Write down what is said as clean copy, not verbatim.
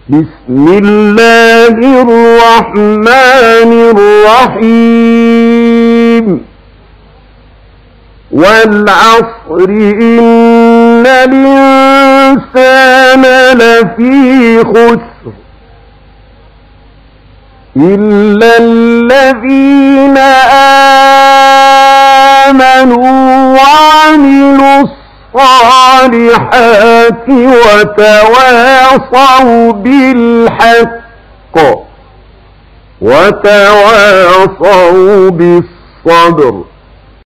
بسم الله الرحمن الرحيم والعصر إن الإنسان لفي خسر إلا الذين آمنوا وعملوا الصالحات وتواصوا بالحق وتواصوا بالصبر